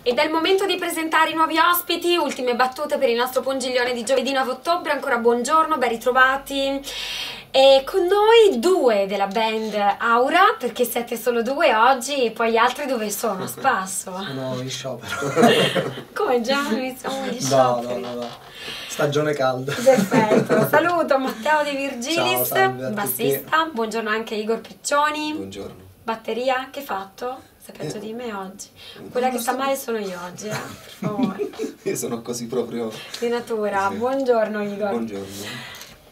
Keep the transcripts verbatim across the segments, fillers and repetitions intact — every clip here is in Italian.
Ed è il momento di presentare i nuovi ospiti, ultime battute per il nostro Pongiglione di giovedì nove ottobre. Ancora buongiorno, ben ritrovati. E con noi due della band Aura, perché siete solo due oggi, e poi gli altri dove sono? A spasso. Sono in sciopero. Come già iniziamo gli No, scioperi? no, no, no. Stagione calda. Perfetto. Saluto Matteo De Virgilis, Ciao, salve a bassista. tutti. Buongiorno anche Igor Piccioni. Buongiorno. Batteria, che hai fatto? Sei peggio Eh. di me oggi. Quella che sta male sono io oggi, eh? Per favore. Io sono così proprio... Di natura. Sì. Buongiorno Igor. Buongiorno.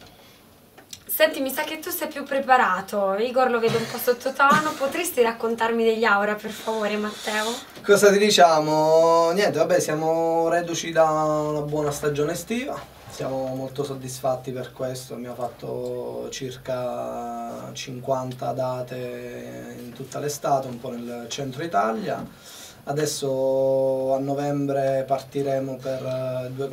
Senti, mi sa che tu sei più preparato. Igor lo vedo un po' sottotono. Potresti raccontarmi degli Aura, per favore, Matteo? Cosa ti diciamo? Niente, vabbè, siamo reduci da una buona stagione estiva. Siamo molto soddisfatti per questo. Abbiamo fatto circa cinquanta date in tutta l'estate, un po' nel centro Italia. Adesso a novembre partiremo per due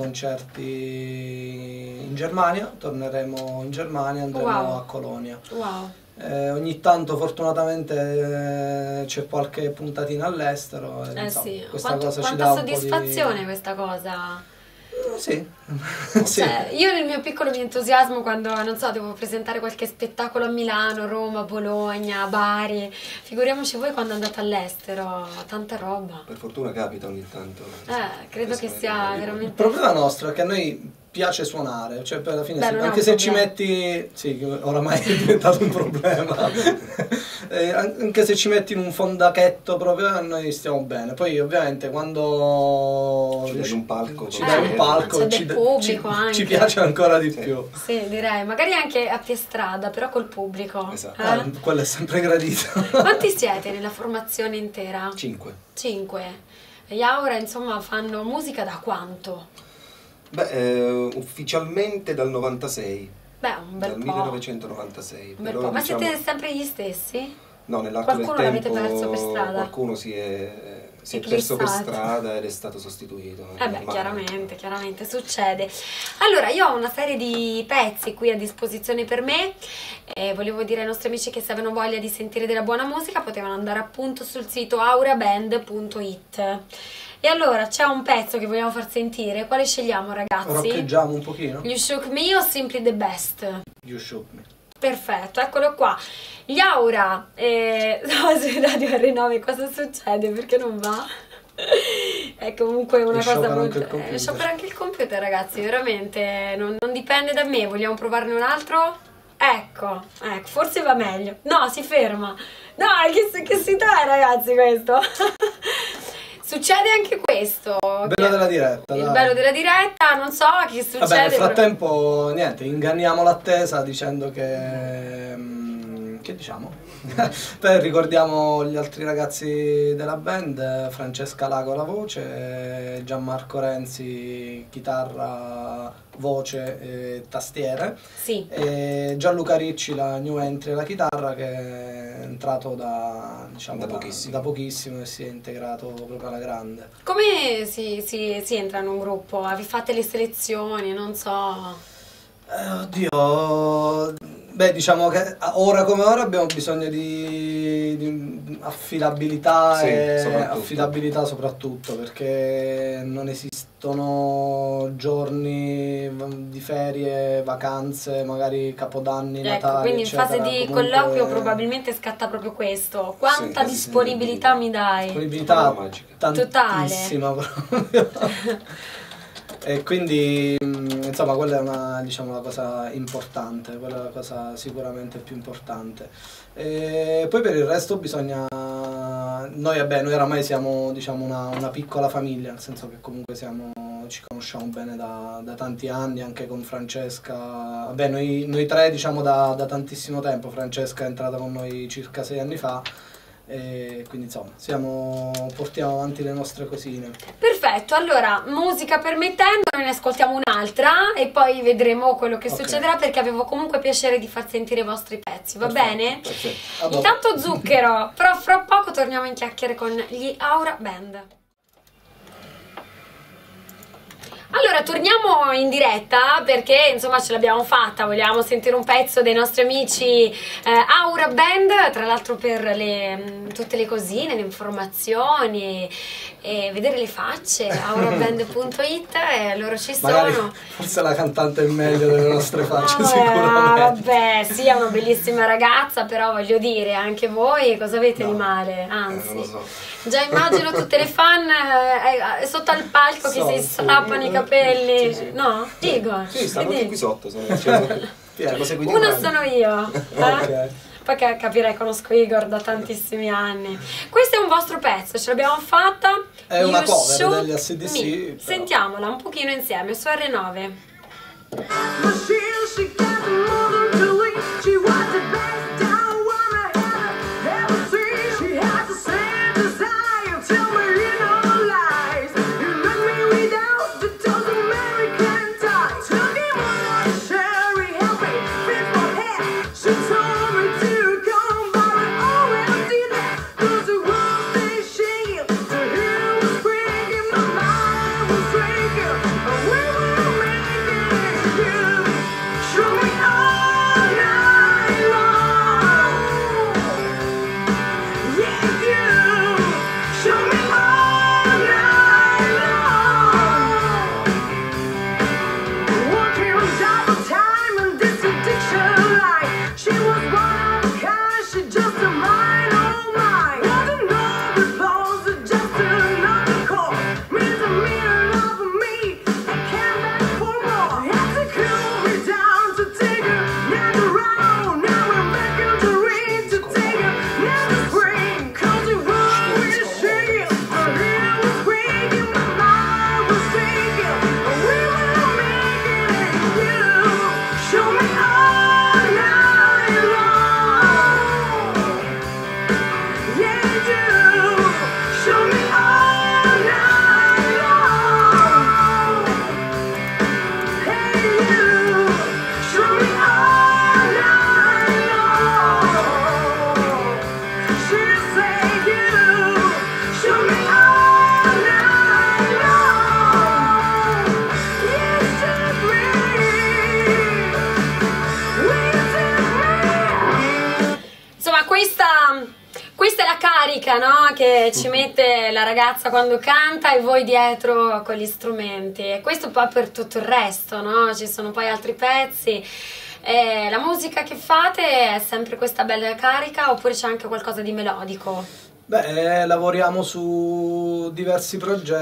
concerti in Germania, torneremo in Germania, andremo Wow. a Colonia. Wow. Eh, ogni tanto fortunatamente eh, c'è qualche puntatina all'estero. Eh insomma, sì. questa Quanto, cosa ci quanta dà un po' di... soddisfazione questa cosa. Sì. Sì. Cioè, io nel mio piccolo mio entusiasmo quando, non so, devo presentare qualche spettacolo a Milano, Roma, Bologna, Bari, figuriamoci voi quando andate all'estero, tanta roba. Per fortuna capita ogni tanto. Eh, credo che Questo è sia il- Il veramente... problema nostro è che a noi piace suonare, cioè per alla fine Beh, sì, non è anche un se ci problema. metti, sì, che oramai è diventato un problema, Eh, anche se ci metti in un fondachetto proprio noi stiamo bene, poi ovviamente quando Ci dai un palco, ci come dai si un vede. palco, C'è ci, del ci- pubblico ci anche. piace ancora di Sì. più. Sì, direi, magari anche a piestrada, però col pubblico. Esatto. Eh? Eh, quello è sempre gradito. Quanti siete nella formazione intera? Cinque. Cinque. E gli Aura, insomma, fanno musica da quanto? Beh, eh, ufficialmente dal novantasei. Beh, un bel Dal po'. millenovecentonovantasei. Un bel Però, po'. Ma diciamo, siete sempre gli stessi? no, nell'arco del Qualcuno l'avete tempo perso per strada? qualcuno si è, si è perso per Eclissato. strada ed è stato sostituito. è Eh beh, normale. chiaramente, chiaramente succede. Allora, io ho una serie di pezzi qui a disposizione per me e volevo dire ai nostri amici che se avevano voglia di sentire della buona musica potevano andare appunto sul sito auraband punto it. E allora, c'è un pezzo che vogliamo far sentire, quale scegliamo ragazzi? Roccheggiamo un pochino. You Shook Me o Simply the Best? You shook me. Perfetto, eccolo qua. Gli Aura, eh, no, su Radio R nove cosa succede? Perché non va? È comunque una E cosa sciopera molto... anche il computer. eh, sciopera anche il computer, ragazzi, veramente, non, non dipende da me. Vogliamo provarne un altro? Ecco, ecco, forse va meglio. No, si ferma. No, che, che sita è, ragazzi, questo? Succede anche questo. Bello che- della diretta, Il dai. bello della diretta, non so che succede. Vabbè, nel però- frattempo, niente, inganniamo l'attesa dicendo che... mm, che diciamo? Poi ricordiamo gli altri ragazzi della band, Francesca Lago alla voce, Gianmarco Renzi chitarra, voce e tastiere, Sì. e Gianluca Ricci la new entry alla chitarra che è entrato da, diciamo, Da pochissimo. da pochissimo e si è integrato proprio alla grande. Come si, si, si entra in un gruppo? Vi fate le selezioni? Non so. Eh, oddio, beh, diciamo che ora come ora abbiamo bisogno di, di affidabilità Sì, e soprattutto. affidabilità soprattutto perché non esistono giorni v- di ferie, vacanze, magari capodanni, Ecco, Natali, quindi in eccetera. fase di Comunque, colloquio probabilmente scatta proprio questo. Quanta Sì, sì, disponibilità sì. mi dai? disponibilità Parola magica. tantissima proprio. E quindi mh, insomma quella è una, diciamo, la cosa importante, quella è la cosa sicuramente più importante. E poi per il resto bisogna, noi vabbè, noi oramai siamo, diciamo, una, una piccola famiglia, nel senso che comunque siamo, ci conosciamo bene da, da tanti anni, anche con Francesca, vabbè noi, noi tre diciamo da, da tantissimo tempo, Francesca è entrata con noi circa sei anni fa. E quindi insomma siamo, portiamo avanti le nostre cosine. Perfetto, allora, musica permettendo, noi ne ascoltiamo un'altra e poi vedremo quello che Ok. succederà perché avevo comunque piacere di far sentire i vostri pezzi, va Perfetto, bene? Perfetto. A dopo. Intanto zucchero, però fra poco torniamo in chiacchiere con gli Aura Band. Allora Allora torniamo in diretta perché insomma ce l'abbiamo fatta, vogliamo sentire un pezzo dei nostri amici eh, Aura Band, tra l'altro per le, tutte le cosine, le informazioni e, e vedere le facce, auraband punto it, e loro ci sono. Magari forse la cantante è meglio delle nostre facce, ah, sicuramente. Vabbè, sì, è una bellissima ragazza, però voglio dire, anche voi cosa avete No, di male? Eh, Anzi, non lo so. già immagino tutte le fan eh, sotto al palco che So, si sì. strappano i capelli. Sì, sì. No? Igor? Sì, stanno Vedi? tutti qui sotto. Sono, cioè, sono, ci hanno seguito Una in radio. sono io. Eh? Ok. Poi che capirai, conosco Igor da tantissimi anni. Questo è un vostro pezzo, ce l'abbiamo fatta. È una You cover Shoot degli A C D C, Me. però. Sentiamola un pochino insieme su R nove. Questa è la carica, no? Che ci mette la ragazza quando canta e voi dietro con gli strumenti. E questo poi per tutto il resto, no? Ci sono poi altri pezzi. E la musica che fate è sempre questa bella carica oppure c'è anche qualcosa di melodico? Beh, lavoriamo su diversi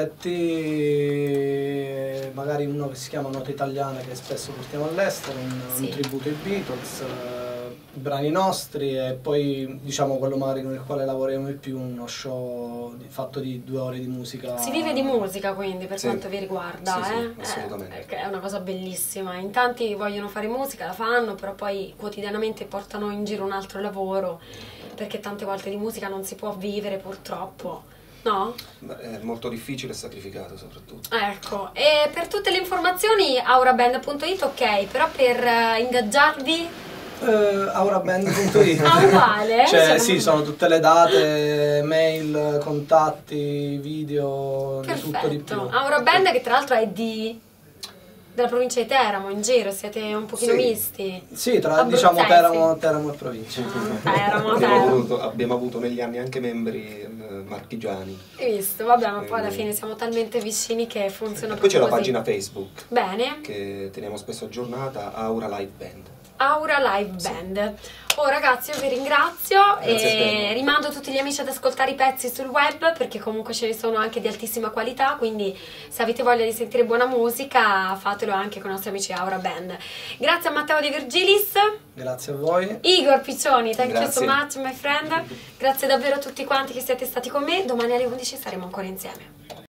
progetti, magari uno che si chiama Note Italiane che spesso portiamo all'estero, un, Sì. un tributo ai Beatles, eh, brani nostri e poi diciamo quello magari con il quale lavoriamo di più, uno show di- fatto di due ore di musica. Si vive di musica quindi per Sì. quanto vi riguarda, Sì, sì, eh? assolutamente. Eh, è una cosa bellissima. In tanti vogliono fare musica, la fanno, però poi quotidianamente portano in giro un altro lavoro, perché tante volte di musica non si può vivere purtroppo, no? Ma è molto difficile e sacrificato soprattutto. Ecco, e per tutte le informazioni auraband punto it, ok, però per eh, ingaggiarvi Eh, auraband punto it. Ah, uguale? Cioè, Cioè, sì, non- sono tutte le date, mail, contatti, video, di tutto di più. perfetto. Auraband che tra l'altro è di della provincia di Teramo, in giro, siete un pochino Sì. misti. Sì, tra Abruzzesi. diciamo Teramo, Teramo e provincia. Ah, Teramo, Abbiamo Teramo. avuto, abbiamo avuto negli anni anche membri eh, marchigiani. Hai visto? Vabbè, ma poi alla Quindi- fine siamo talmente vicini che funziona E poi c'è la proprio così. pagina Facebook Bene, che teniamo spesso aggiornata, Aura Live Band. Aura Live Band. Oh ragazzi, io vi ringrazio Grazie a e te. rimando tutti gli amici ad ascoltare i pezzi sul web perché comunque ce ne sono anche di altissima qualità, quindi se avete voglia di sentire buona musica fatelo anche con i nostri amici Aura Band. Grazie a Matteo Di Virgilis, Grazie a voi. Igor Piccioni, thank Grazie. you so much my friend. Grazie davvero a tutti quanti che siete stati con me, domani alle undici saremo ancora insieme.